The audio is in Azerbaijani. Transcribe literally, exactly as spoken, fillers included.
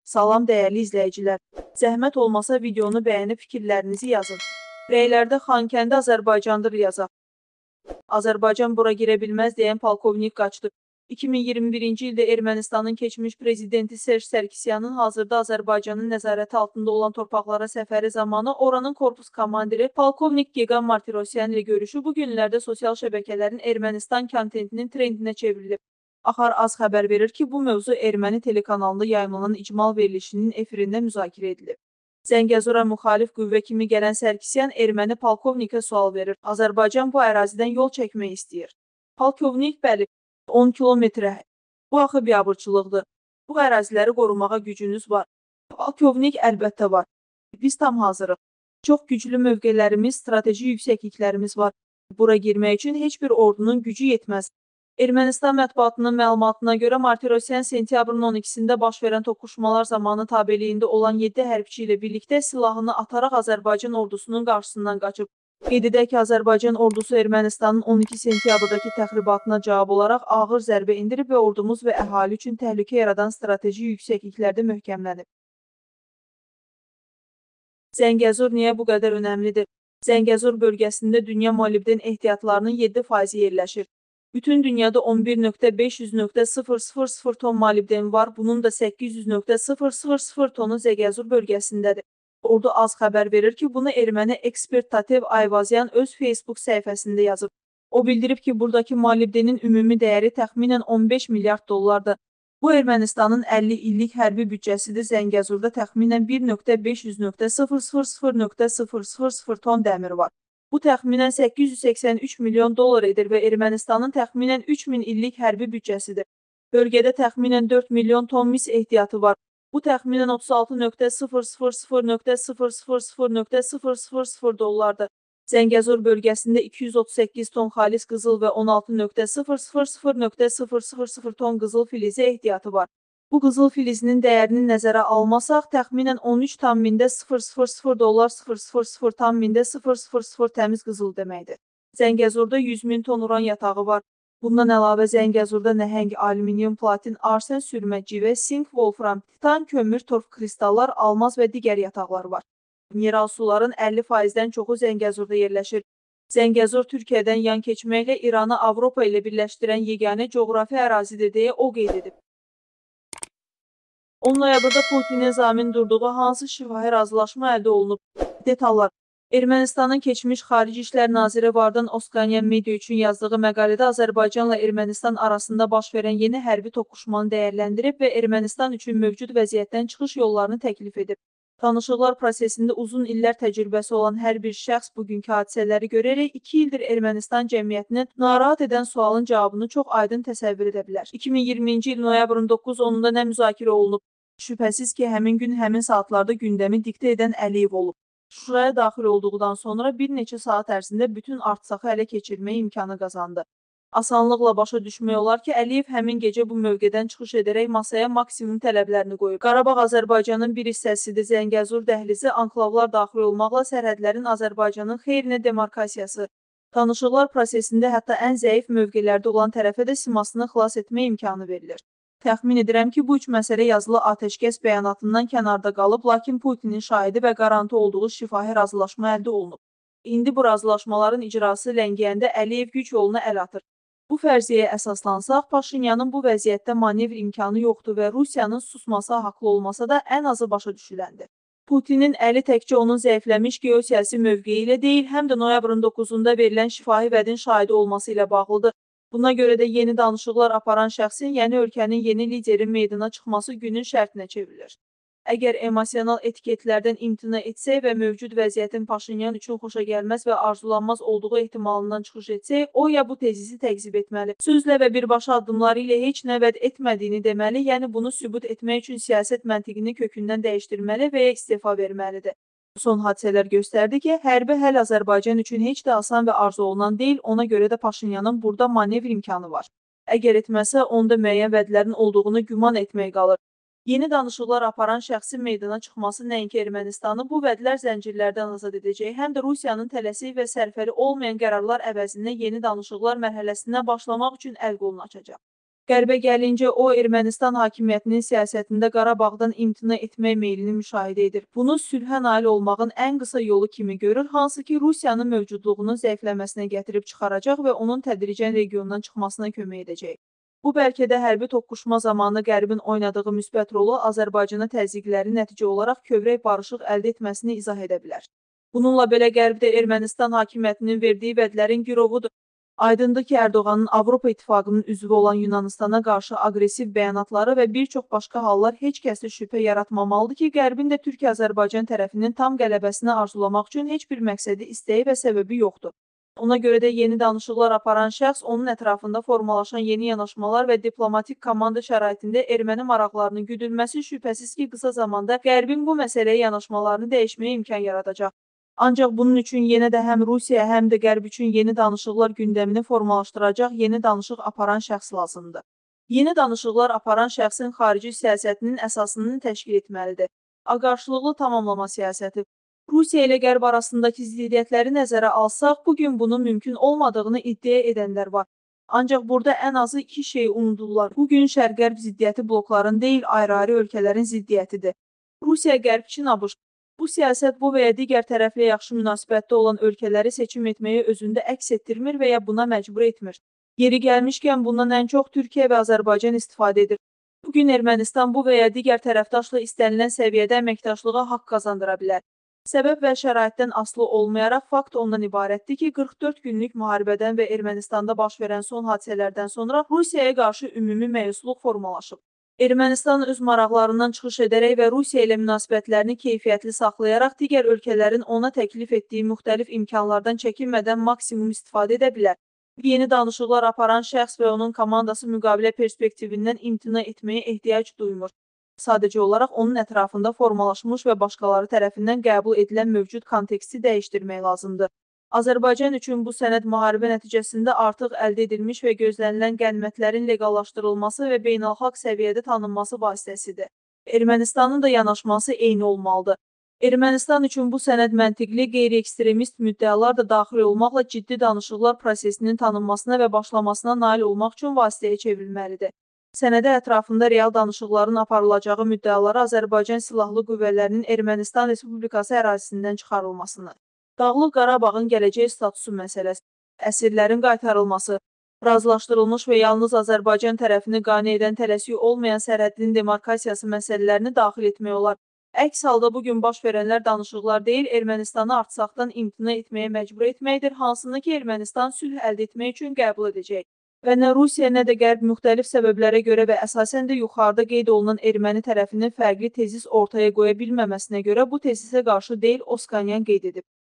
Salam dəyərli izləyicilər. Zəhmət olmasa videonu bəyənib fikirlərinizi yazın. Rəylərdə Xankəndi Azərbaycandır yazaq. Azərbaycan bura girə bilməz deyən polkovnik qaçdı. iki min iyirmi birinci ildə Ermənistanın keçmiş prezidenti Serj Sərkisyanın hazırda Azərbaycanın nəzarəti altında olan torpaqlara səfəri zamanı oranın korpus komandiri polkovnik Geqan Martirosyan ilə görüşü bu günlərdə sosial şəbəkələrin Ermənistan kontentinin trendinə çevrilib. Axar Az xəbər verir ki, bu mövzu erməni telekanalında yayımlanan icmal verilişinin efirində müzakirə edilib. Zəngəzura müxalif qüvvə kimi gələn Sərkisyan erməni polkovnikə sual verir. Azərbaycan bu ərazidən yol çəkmək istəyir. Polkovnik, bəli, on kilometrə. Bu axı biabırçılıqdır. Bu əraziləri qorumağa gücünüz var. Polkovnik, əlbəttə var. Biz tam hazırıq. Çox güclü mövqelərimiz, strateji yüksəkliklərimiz var. Bura girmək üçün heç bir ordunun gücü yetməz. Ermənistan mətbuatının məlumatına görə Martirosyan sentyabrın on ikisində baş verən toqquşmalar zamanı tabeliyində olan yeddi hərbçi ilə birlikdə silahını ataraq Azərbaycan ordusunun qarşısından qaçıb. Qeyd edək ki, Azərbaycan ordusu Ermənistanın on iki sentyabrdakı təxribatına cavab olaraq ağır zərbə indirib və ordumuz və əhali üçün təhlükə yaradan strateji yüksəkliklərdə möhkəmlənib. Zəngəzur niyə bu qədər önəmlidir? Zəngəzur bölgəsində dünya molibden ehtiyatlarının yeddi faizi yerləşir. Bütün dünyada on bir nöqtə beş yüz nöqtə sıfır sıfır sıfır ton molibden var, bunun da səkkiz yüz nöqtə sıfır sıfır sıfır tonu Zəngəzur bölgəsindədir. Ordu Az xəbər verir ki, bunu erməni ekspert Tatev Ayvazyan öz Facebook səhifəsində yazıb. O bildirib ki, buradakı molibdenin ümumi dəyəri təxminən on beş milyard dollardır. Bu Ermənistanın əlli illik hərbi büdcəsidir. Zəngəzurda təxminən bir nöqtə beş yüz nöqtə sıfır sıfır sıfır nöqtə sıfır sıfır sıfır ton dəmir var. Bu təxminən səkkiz yüz səksən üç milyon dollar edir və Ermənistanın təxminən üç min illik hərbi büdcəsidir. Bölgədə təxminən dörd milyon ton mis ehtiyatı var. Bu təxminən otuz altı nöqtə sıfır sıfır sıfır nöqtə sıfır sıfır sıfır nöqtə sıfır sıfır sıfır dollardır. Zəngəzur bölgəsində iki yüz otuz səkkiz ton xalis qızıl və on altı nöqtə sıfır sıfır sıfır nöqtə sıfır sıfır sıfır ton qızıl filizi ehtiyatı var. Bu qızıl filizinin dəyərini nəzərə almasaq, təxminən on üç tam mində sıfır sıfır sıfır dollar sıfır sıfır sıfır tam mində sıfır sıfır sıfır təmiz qızıl deməkdir. Zəngəzurda yüz min ton uran yatağı var. Bundan əlavə Zəngəzurda nəhəng alüminium, platin, arsen, sürmə, civə, sink, wolfram, titan, kömür, torf, kristallar, almaz və digər yataqlar var. Mineral suların əlli faizdən çoxu Zəngəzurda yerləşir. Zəngəzur Türkiyədən yan keçməklə İranı Avropa ilə birləşdirən yeganə coğrafi ərazidir deyə o qeyd edib. on noyabrda Putinin zamin durduğu hansı şifahi razılaşma əldə olunub? Detallar. Ermənistanın keçmiş Xarici İşlər Naziri Vardan Oskanyan media üçün yazdığı məqalədə Azərbaycanla Ermənistan arasında baş verən yeni hərbi toqquşmanı dəyərləndirib və Ermənistan üçün mövcud vəziyyətdən çıxış yollarını təklif edib. Tanışıqlar prosesində uzun illər təcrübəsi olan hər bir şəxs bugünkü hadisələri görərək iki ildir Ermənistan cəmiyyətinin narahat edən sualın cavabını çox aydın təsəvvür edə bilər. iki min iyirminci il noyabrın doqquz onunda nə müzakirə olunub? Şübhəsiz ki, həmin gün həmin saatlarda gündəmi diktə edən Əliyev olub. Şuraya daxil olduqdan sonra bir neçə saat ərzində bütün Artsaxı ələ keçirmək imkanı qazandı. Asanlıqla başa düşmək olar ki, Əliyev həmin gecə bu mövqedən çıxış edərək masaya maksimum tələblərini qoyub. Qarabağ Azərbaycanın bir hissəsidir. Zəngəzur dəhlizi anklavlar daxil olmaqla sərhədlərin Azərbaycanın xeyrinə demarkasiyası. Tanışıqlar prosesində hətta ən zəif mövqelərdə olan tərəfə də simasını xilas etmə imkanı verilir. Təxmin edirəm ki, bu üç məsələ yazılı atəşkəs bəyanatından kənarda qalıb, lakin Putinin şahidi və qarantı olduğu şifahi razılaşma əldə olunub. İndi bu razılaşmaların icrası ləngiyəndə Əliyev güc yoluna əl atır. Bu fərziyyəyə əsaslansaq, Paşinyanın bu vəziyyətdə manevr imkanı yoxdur və Rusiyanın susması haqlı olmasa da ən azı başa düşüləndir. Putinin əli təkcə onun zəifləmiş geosiyasi mövqeyi ilə deyil, həm də noyabrın doqquzunda verilən şifahi vədin şahidi olması ilə bağlıdır. Buna görə də yeni danışıqlar aparan şəxsin, yəni ölkənin yeni liderin meydana çıxması günün şərtinə çevrilir. Əgər emosional etiketlərdən imtina etsək və mövcud vəziyyətin Paşinyan üçün xoşagəlməz və arzulanmaz olduğu ehtimalından çıxış etsək, o ya bu tezisi təqzib etməli, sözlə və birbaşa addımları ilə heç nə vəd etmədiyini deməli, yəni bunu sübut etmək üçün siyasət məntiqini kökündən dəyişdirməli və ya istefa verməlidir. Son hadisələr göstərdi ki, hərbi həll Azərbaycan üçün heç də asan və arzu olunan deyil, ona görə də Paşinyanın burada manevr imkanı var. Əgər etməsə, onda müəyyən vədlərin olduğunu güman etmək qalır. Yeni danışıqlar aparan şəxsin meydana çıxması nəinki Ermənistanı bu vədlər zəncirlərdən azad edəcək, həm də Rusiyanın tələsik və sərfəli olmayan qərarlar əvəzində yeni danışıqlar mərhələsinə başlamaq üçün əl qolunu açacaq. Qərbə gəlincə, o, Ermənistan hakimiyyətinin siyasətində Qarabağdan imtina etmək meylini müşahidə edir. Bunu sülhə nail olmağın ən qısa yolu kimi görür, hansı ki, Rusiyanın mövcudluğunun zəifləməsinə gətirib çıxaracaq və onun tədricən regiondan çıxmasına kömək edəcək. Bu, bəlkə də hərbi toqquşma zamanı Qərbin oynadığı müsbət rolu Azərbaycana təzyiqləri nəticə olaraq kövrək barışıq əldə etməsini izah edə bilər. Bununla belə Qərb də Ermənistan hakimiyyətinin verdiyi vədlərin girovudur. Aydındır ki, Ərdoğanın Avropa İttifaqının üzvü olan Yunanistana qarşı aqressiv bəyanatları və bir çox başqa hallar heç kəsdə şübhə yaratmamalıdır ki, Qərbin də Türkiyə-Azərbaycan tərəfinin tam qələbəsini arzulamaq üçün heç bir məqsədi, istəyi və səbəbi yoxdur. Ona görə də yeni danışıqlar aparan şəxs, onun ətrafında formalaşan yeni yanaşmalar və diplomatik komanda şəraitində erməni maraqlarının güdülməsi şübhəsiz ki, qısa zamanda Qərbin bu məsələyə yanaşmalarını dəyişməyə imkan yaradacaq. Ancaq bunun üçün yenə də həm Rusiya, həm də Qərb üçün yeni danışıqlar gündəmini formalaşdıracaq yeni danışıq aparan şəxs lazımdır. Yeni danışıqlar aparan şəxsin xarici siyasətinin əsasını təşkil etməlidir. Aqarşılıqlı tamamlama siyasəti. Rusiya ilə Qərb arasındakı ziddiyyətləri nəzərə alsaq, bugün bunun mümkün olmadığını iddia edənlər var. Ancaq burada ən azı iki şey unudurlar. Bugün Şərq-Qərb ziddiyyəti blokların deyil, ayrı-ayrı ölkələrin ziddiyyətidir. Rusiya, Qərb, Çin, ABŞ. Bu siyasət bu və ya digər tərəflə yaxşı münasibətdə olan ölkələri seçim etməyi özündə əks etdirmir və ya buna məcbur etmir. Yeri gəlmişkən bundan ən çox Türkiyə və Azərbaycan istifadə edir. Bugün Ermənistan bu və ya digər tərəfdaşla istənilən səviyyədə əməkdaşlığa haqq qazandıra bilər. Səbəb və şəraitdən asılı olmayaraq fakt ondan ibarətdir ki, qırx dörd günlük müharibədən və Ermənistanda baş verən son hadisələrdən sonra Rusiyaya qarşı ümumi məyusluq formalaşıb. Ermənistan öz maraqlarından çıxış edərək və Rusiya ilə münasibətlərini keyfiyyətli saxlayaraq digər ölkələrin ona təklif etdiyi müxtəlif imkanlardan çəkinmədən maksimum istifadə edə bilər. Yeni danışıqlar aparan şəxs və onun komandası müqavilə perspektivindən imtina etməyə ehtiyac duymur. Sadəcə olaraq onun ətrafında formalaşmış və başqaları tərəfindən qəbul edilən mövcud konteksti dəyişdirmək lazımdır. Azərbaycan üçün bu sənəd müharibə nəticəsində artıq əldə edilmiş və gözlənilən qənimətlərin leqallaşdırılması və beynəlxalq səviyyədə tanınması vasitəsidir. Ermənistanın da yanaşması eyni olmalıdır. Ermənistan üçün bu sənəd məntiqli, qeyri-ekstremist müddəalar da daxil olmaqla ciddi danışıqlar prosesinin tanınmasına və başlamasına nail olmaq üçün vasitəyə çevrilməlidir. Sənədə ətrafında real danışıqların aparılacağı müddəaları Azərbaycan Silahlı Qüvvələrinin Ermənistan Respublikası ərazisindən çıxarılmasını, Dağlıq Qarabağın gələcək statusu məsələsi, əsirlərin qaytarılması, razılaşdırılmış və yalnız Azərbaycan tərəfini qane edən tələsik olmayan sərhədin demarkasiyası məsələlərini daxil etmək olar. Əks halda bugün baş verənlər danışıqlar deyil, Ermənistanı artsaqdan imtina etməyə məcbur etməkdir, hansını ki Ermənistan sülh əldə etmək üçün qəbul edəcək. Və nə Rusiya, nə də Qərb müxtəlif səbəblərə görə və əsasən də yuxarıda qeyd olunan erməni tərəfinin fərqli tezis ortaya qoya bilməməsinə görə bu tezisə qarşı deyil, Oskanyan qeyd edib.